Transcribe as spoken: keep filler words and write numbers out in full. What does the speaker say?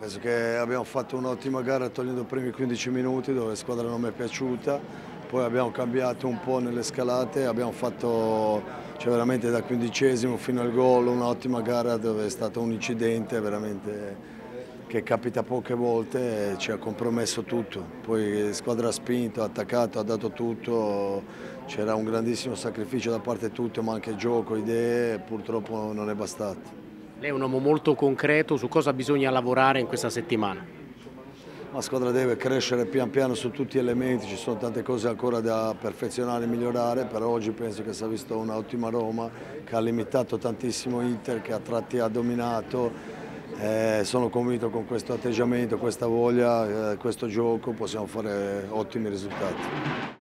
Penso che abbiamo fatto un'ottima gara togliendo i primi quindici minuti dove la squadra non mi è piaciuta, poi abbiamo cambiato un po' nelle scalate, abbiamo fatto cioè veramente da quindicesimo fino al gol un'ottima gara dove è stato un incidente veramente che capita poche volte e ci ha compromesso tutto. Poi la squadra ha spinto, ha attaccato, ha dato tutto, c'era un grandissimo sacrificio da parte di tutti, ma anche gioco, idee, purtroppo non è bastato. Lei è un uomo molto concreto, su cosa bisogna lavorare in questa settimana? La squadra deve crescere pian piano su tutti gli elementi, ci sono tante cose ancora da perfezionare e migliorare, però oggi penso che si è visto un'ottima Roma che ha limitato tantissimo Inter, che a tratti ha dominato. Eh, sono convinto con questo atteggiamento, questa voglia, eh, questo gioco possiamo fare ottimi risultati.